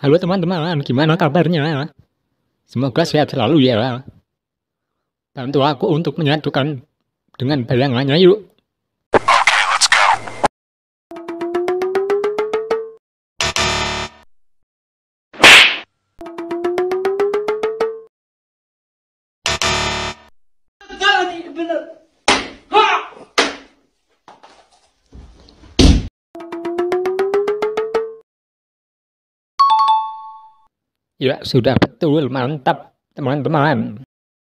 Halo teman-teman, gimana kabarnya? Semoga sehat selalu ya. Bantu aku untuk menyatukan dengan bayangannya yuk. Ya, sudah betul, mantap teman-teman.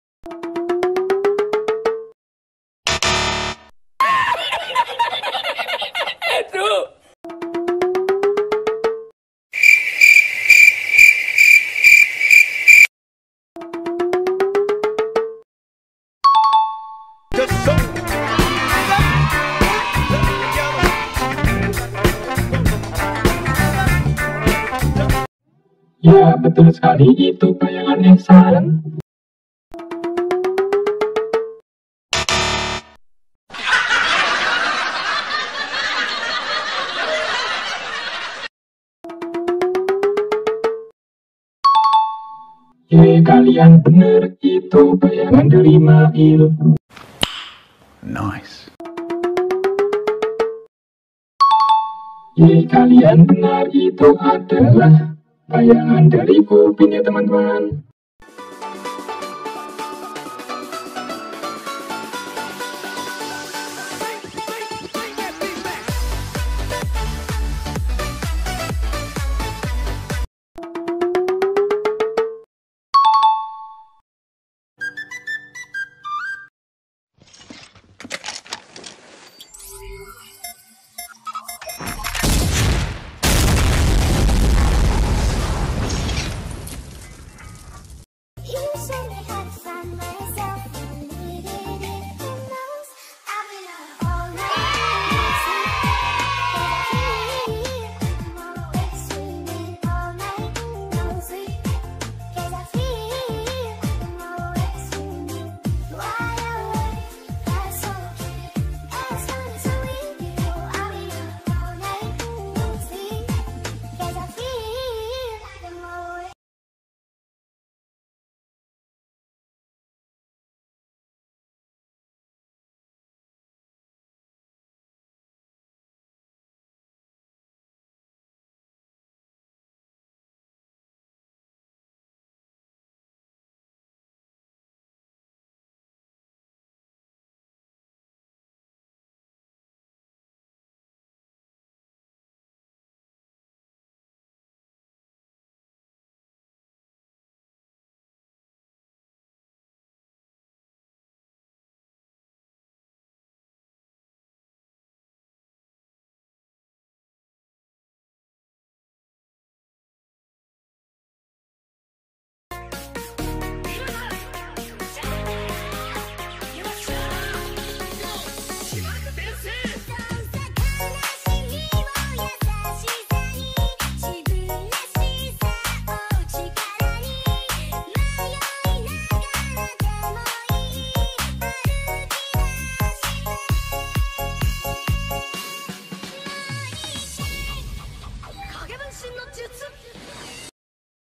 Ya, betul sekali, itu bayangan Ihsan. Ye, kalian bener, itu bayangan dari Mail. Nice. Ye, kalian benar, itu adalah bayangan dari Upin ya teman-teman.